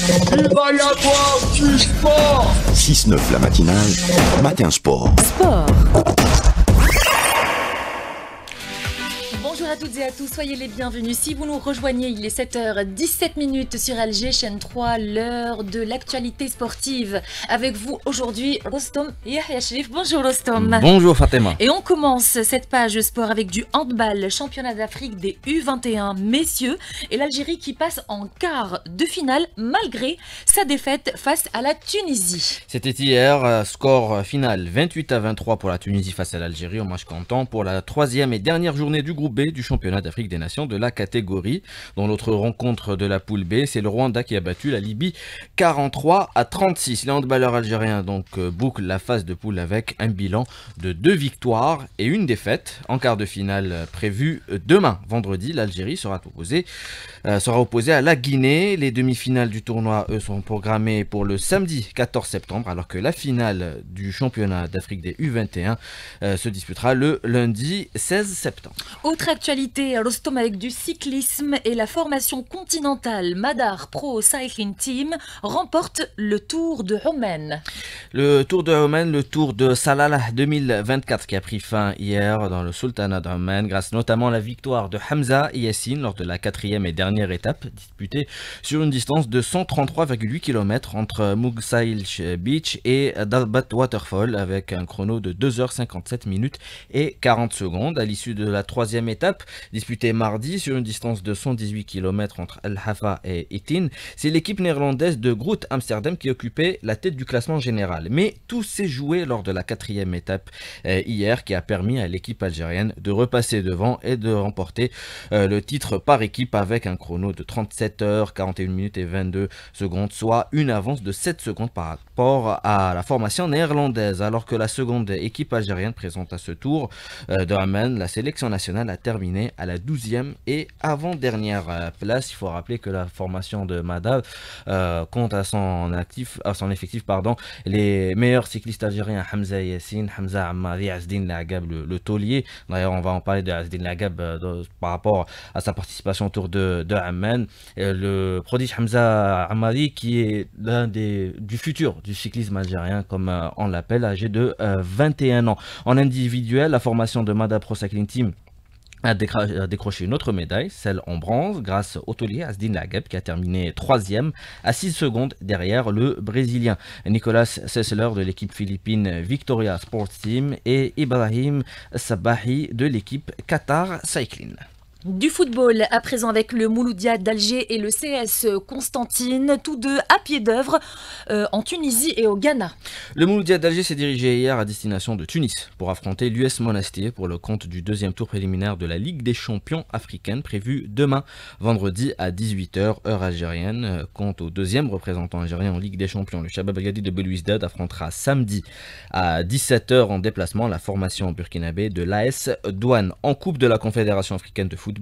Il va y avoir du sport. 6-9 la matinale, Matin Sport. Bonjour à toutes et à tous, soyez les bienvenus. Si vous nous rejoignez, il est 7h17 sur Alger, chaîne 3, l'heure de l'actualité sportive. Avec vous aujourd'hui, Rostom Yahya Sherif. Bonjour Rostom. Bonjour Fatima. Et on commence cette page sport avec du handball, championnat d'Afrique des U21 messieurs et l'Algérie qui passe en quart de finale malgré sa défaite face à la Tunisie. C'était hier, score final 28-23 pour la Tunisie face à l'Algérie au match comptant pour la troisième et dernière journée du groupe B du championnat d'Afrique des Nations de la catégorie. Dans l'autre rencontre de la poule B, c'est le Rwanda qui a battu la Libye 43-36. Les handballeurs algériens bouclent la phase de poule avec un bilan de 2 victoires et une défaite. En quart de finale prévu demain, vendredi, l'Algérie sera opposée à la Guinée. Les demi-finales du tournoi, eux, sont programmées pour le samedi 14 septembre, alors que la finale du championnat d'Afrique des U21 se disputera le lundi 16 septembre. Autre actualité, Rostom avec du cyclisme et la formation continentale Madar Pro Cycling Team remporte le Tour de Oman. Le Tour de Oman, le Tour de Salalah 2024 qui a pris fin hier dans le Sultanat d'Oman grâce notamment à la victoire de Hamza Yassine lors de la quatrième et dernière étape disputée sur une distance de 133,8 km entre Mugsail Beach et Dalbat Waterfall avec un chrono de 2h57 minutes et 40 secondes. À l'issue de la troisième étape disputée mardi sur une distance de 118 km entre El Hafa et Itin, c'est l'équipe néerlandaise de Groot Amsterdam qui occupait la tête du classement général. Mais tout s'est joué lors de la quatrième étape hier qui a permis à l'équipe algérienne de repasser devant et de remporter le titre par équipe avec un chrono de 37h, 41 minutes et 22 secondes, soit une avance de 7 secondes par rapport à la formation néerlandaise. Alors que la seconde équipe algérienne présente à ce tour de Amman, la sélection nationale a terminé à la 12e et avant-dernière place. Il faut rappeler que la formation de Madar compte à son effectif les meilleurs cyclistes algériens, Hamza Yassine, Hamza Ammari, Azdin Lagab, le taulier. D'ailleurs, on va en parler de Azdin Lagab par rapport à sa participation au Tour de Amman. Le prodige Hamza Ammari qui est l'un du futur du cyclisme algérien, comme on l'appelle, âgé de 21 ans. En individuel, la formation de Madar Pro Cycling Team a décroché une autre médaille, celle en bronze, grâce au taulier Azdin Lagab qui a terminé 3e à 6 secondes derrière le Brésilien Nicolas Sessler de l'équipe philippine Victoria Sports Team et Ibrahim Sabahi de l'équipe Qatar Cycling. Du football, à présent avec le Mouloudia d'Alger et le CS Constantine, tous deux à pied d'œuvre en Tunisie et au Ghana. Le Mouloudia d'Alger s'est dirigé hier à destination de Tunis pour affronter l'US Monastir pour le compte du deuxième tour préliminaire de la Ligue des champions africaine prévu demain, vendredi à 18h, heure algérienne. Quant au deuxième représentant algérien en Ligue des champions, le Shabab Ghadi de Belouizdad affrontera samedi à 17h en déplacement la formation burkinabé de l'AS Douane. En Coupe de la Confédération africaine de football,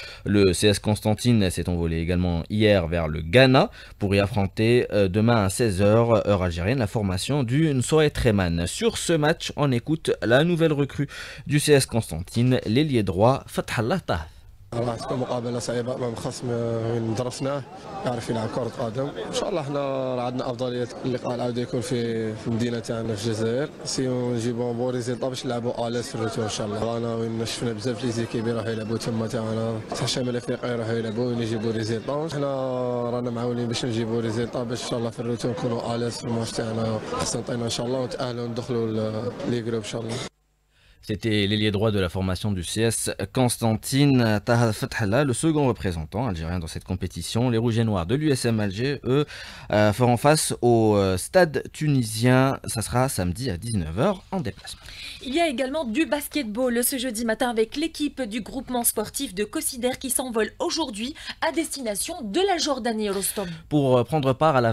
le CS Constantine s'est envolé également hier vers le Ghana pour y affronter demain à 16h heure algérienne la formation du Nsoé Treman. Sur ce match, on écoute la nouvelle recrue du CS Constantine, l'ailier droit Fathallah Taha. راح تكون مقابلة صعيبة أمام خصم وين درسناه يعرف يلعب كرة قدم، إن شاء الله حنا عندنا أفضلية اللقاء العودة يكون في المدينة تاعنا في الجزائر، سيو نجيبو بون ريزلطا باش نلعبو أليس في الروتور إن شاء الله. رانا وين شفنا بزاف لي زيكيب يروحو يلعبو تما تاعنا تاع شمال أفريقيا يروحو يلعبو وين يجيبو ريزلطا، حنا رانا معاونين باش نجيبو ريزلطا باش إن شاء الله في الروتور نكونو أليس في الماتش تاعنا قسنطينة إن شاء الله ونتأهلو ندخلو لي جروب إن شاء الله. C'était l'ailier droit de la formation du CS Constantine, Taha Fathallah, le second représentant algérien dans cette compétition. Les Rouges et Noirs de l'USM Alger, eux, feront face au stade tunisien. Ça sera samedi à 19h en déplacement. Il y a également du basketball ce jeudi matin avec l'équipe du groupement sportif de Kosider qui s'envole aujourd'hui à destination de la Jordanie, Rostom. Pour prendre part à la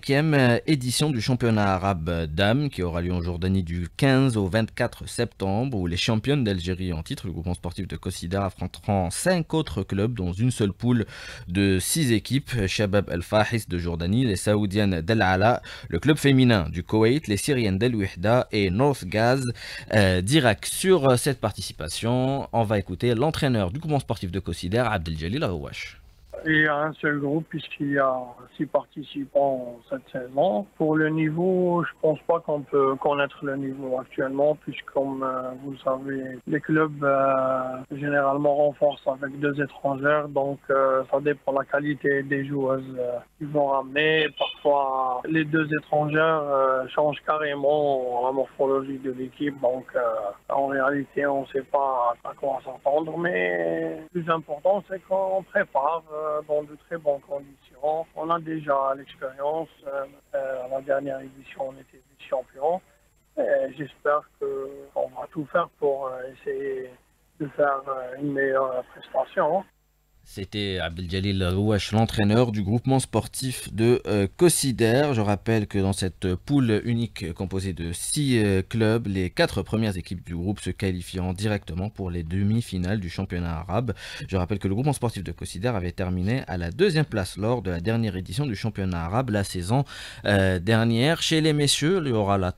25e édition du championnat arabe dames qui aura lieu en Jordanie du 15 au 24 septembre où les championnes d'Algérie en titre, le groupement sportif de Kosider, affronteront 5 autres clubs dans une seule poule de 6 équipes. Shabab El-Fahis de Jordanie, les Saoudiennes d'Al Ala, le club féminin du Koweït, les Syriennes d'El Wihda et North Gaz d'Irak. Sur cette participation, on va écouter l'entraîneur du groupement sportif de Kosider, Abdeljalil Arouache. il y a un seul groupe puisqu'il y a 6 participants cette saison. Pour le niveau, je pense pas qu'on peut connaître le niveau actuellement puisque comme vous le savez, les clubs généralement renforcent avec 2 étrangères, donc ça dépend de la qualité des joueuses qu'ils vont ramener. Parfois, les 2 étrangères changent carrément la morphologie de l'équipe, donc en réalité, on ne sait pas à quoi s'attendre, mais le plus important, c'est qu'on prépare dans de très bonnes conditions. On a déjà l'expérience. À la dernière édition, on était vice-champion. J'espère qu'on va tout faire pour essayer de faire une meilleure prestation. C'était Abdeljalil Rouache, l'entraîneur du groupement sportif de Cossider. Je rappelle que dans cette poule unique composée de 6 clubs, les 4 premières équipes du groupe se qualifieront directement pour les demi-finales du championnat arabe. Je rappelle que le groupement sportif de Cossider avait terminé à la 2e place lors de la dernière édition du championnat arabe la saison dernière. Chez les messieurs, il y aura la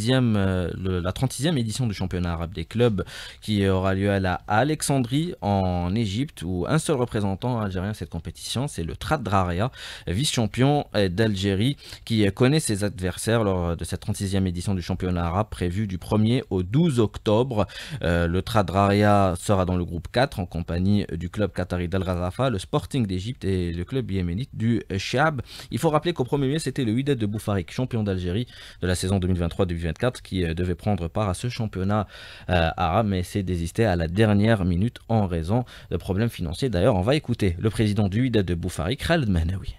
36e édition du championnat arabe des clubs qui aura lieu à Alexandrie en Égypte, où un seul représentant algérien à cette compétition, c'est le Trad Draria, vice-champion d'Algérie, qui connaît ses adversaires lors de cette 36e édition du championnat arabe prévue du 1er au 12 octobre. Le Trad Draria sera dans le groupe 4 en compagnie du club qatari d'Al Ghazafa, le Sporting d'Égypte et le club yéménite du Shab. Il faut rappeler qu'au premier lieu, c'était le Wydad de Boufarik, champion d'Algérie de la saison 2023-2024, qui devait prendre part à ce championnat arabe, mais s'est désisté à la dernière minute en raison de problèmes financiers. D'ailleurs, on va écouter le président du Wydad de Boufarik, Khaled Mahnaoui.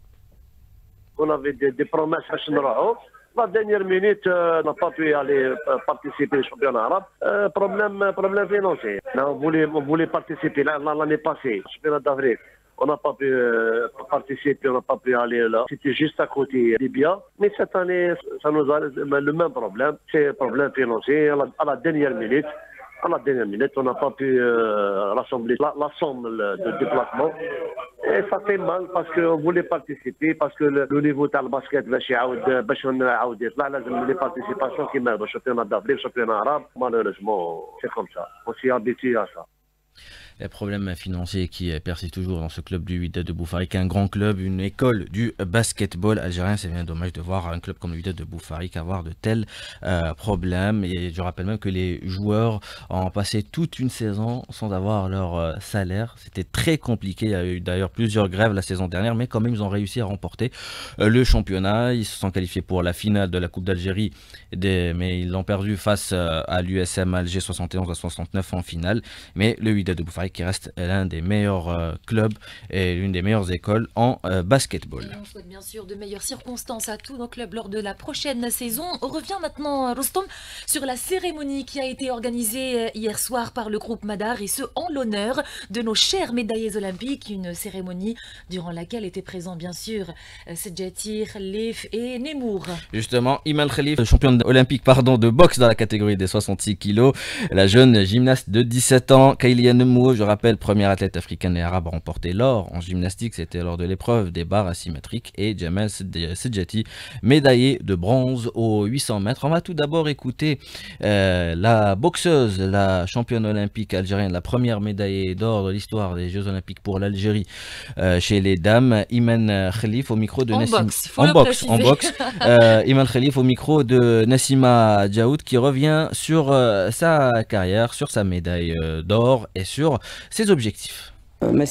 On avait des promesses à Chenrao. La dernière minute, on n'a pas pu aller participer au championnat arabe. Problème financier. On voulait participer l'année passée, au championnat d'Afrique. On n'a pas pu participer, on n'a pas pu aller là. C'était juste à côté Libya. Mais cette année, ça nous a le même problème. C'est un problème financier à la dernière minute. À la dernière minute, on n'a pas pu rassembler la somme de déplacement. Et ça fait mal parce qu'on voulait participer, parce que le niveau de basket, les participations qui mènent au championnat d'Afrique, au championnat arabe, malheureusement, c'est comme ça. On s'y habitue à ça. Les problèmes financiers qui persistent toujours dans ce club du Wydad de Boufarik, un grand club, une école du basketball algérien. C'est bien dommage de voir un club comme le Wydad de Boufarik avoir de tels problèmes. Et je rappelle même que les joueurs ont passé toute une saison sans avoir leur salaire. C'était très compliqué. Il y a eu d'ailleurs plusieurs grèves la saison dernière, mais quand même ils ont réussi à remporter le championnat. Ils se sont qualifiés pour la finale de la Coupe d'Algérie, mais ils l'ont perdu face à l'USM Alger 71-69 en finale. Mais le Wydad de Boufarik qui reste l'un des meilleurs clubs et l'une des meilleures écoles en basketball. Et on souhaite bien sûr de meilleures circonstances à tous nos clubs lors de la prochaine saison. On revient maintenant, Rostom, sur la cérémonie qui a été organisée hier soir par le groupe Madar, et ce en l'honneur de nos chers médaillés olympiques. Une cérémonie durant laquelle étaient présents bien sûr Sedjati, Khalif et Nemour. Justement, Iman Khalif, championne olympique de boxe dans la catégorie des 66 kilos. La jeune gymnaste de 17 ans, Kailia Nemour, je rappelle, première athlète africaine et arabe à remporter l'or en gymnastique, c'était lors de l'épreuve des barres asymétriques, et Jamal Sedjati, médaillé de bronze aux 800 mètres. On va tout d'abord écouter la boxeuse, la championne olympique algérienne, la première médaillée d'or de l'histoire des Jeux olympiques pour l'Algérie chez les dames, Iman Khalif, au micro de en boxe. Iman Khalif au micro de Nassima Djaoud, qui revient sur sa carrière, sur sa médaille d'or et sur ses objectifs. Ma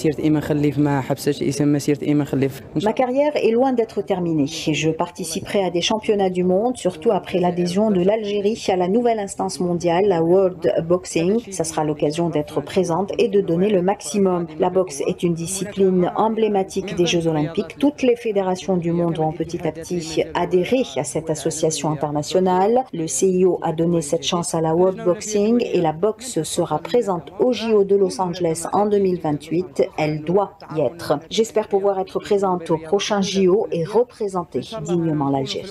carrière est loin d'être terminée. Je participerai à des championnats du monde, surtout après l'adhésion de l'Algérie à la nouvelle instance mondiale, la World Boxing. Ça sera l'occasion d'être présente et de donner le maximum. La boxe est une discipline emblématique des Jeux olympiques. Toutes les fédérations du monde vont petit à petit adhérer à cette association internationale. Le CIO a donné cette chance à la World Boxing et la boxe sera présente au JO de Los Angeles en 2028. Elle doit y être. J'espère pouvoir être présente au prochain JO et représenter dignement l'Algérie.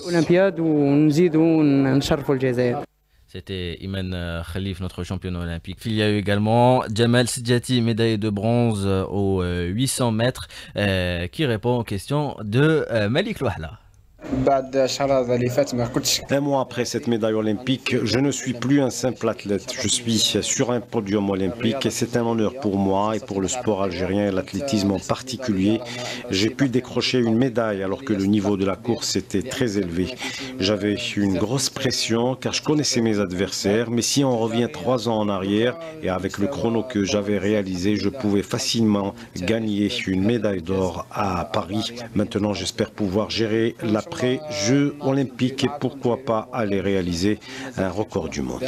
C'était Iman Khalif, notre championne olympique. Il y a eu également Jamal Sedjati, médaillé de bronze aux 800 mètres, qui répond aux questions de Malik Louahla. Un mois après cette médaille olympique, je ne suis plus un simple athlète. Je suis sur un podium olympique et c'est un honneur pour moi et pour le sport algérien et l'athlétisme en particulier. J'ai pu décrocher une médaille alors que le niveau de la course était très élevé. J'avais une grosse pression car je connaissais mes adversaires, mais si on revient 3 ans en arrière et avec le chrono que j'avais réalisé, je pouvais facilement gagner une médaille d'or à Paris. Maintenant, j'espère pouvoir gérer l'après-Jeux olympiques et pourquoi pas aller réaliser un record du monde.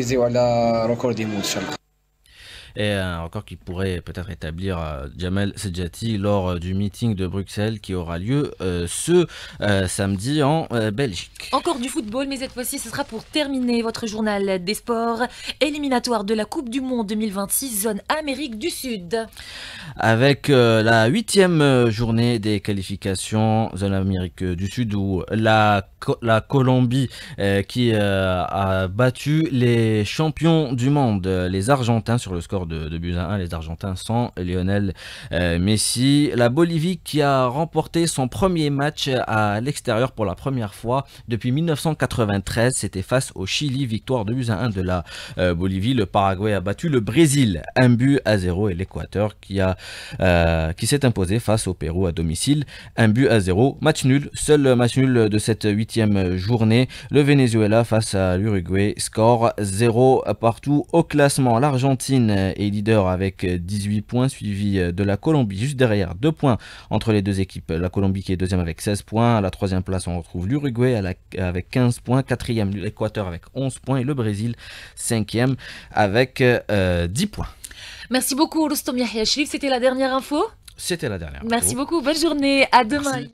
Et un record qui pourrait peut-être établir Djamel Sedjati lors du meeting de Bruxelles qui aura lieu ce samedi en Belgique. Encore du football, mais cette fois-ci, ce sera pour terminer votre journal des sports éliminatoire de la Coupe du Monde 2026, zone Amérique du Sud. Avec la 8e journée des qualifications zone Amérique du Sud où la Colombie qui a battu les champions du monde, les Argentins, sur le score de buts à 1, les Argentins sans Lionel Messi. La Bolivie qui a remporté son premier match à l'extérieur pour la première fois depuis 1993, c'était face au Chili, victoire de buts à 1 de la Bolivie. Le Paraguay a battu le Brésil 1-0 et l'Équateur qui s'est imposé face au Pérou à domicile 1-0. Match nul, seul match nul de cette 8e journée. Le Venezuela face à l'Uruguay, score 0 partout. Au classement, l'Argentine est leader avec 18 points, suivi de la Colombie juste derrière, 2 points entre les deux équipes. La Colombie qui est deuxième avec 16 points. À la 3e place, on retrouve l'Uruguay avec 15 points. 4e, l'Équateur avec 11 points. Et le Brésil, 5e avec 10 points. Merci beaucoup, Rostom Yahya Cherif. C'était la dernière info. C'était la dernière info. Merci beaucoup. Bonne journée. À demain. Merci.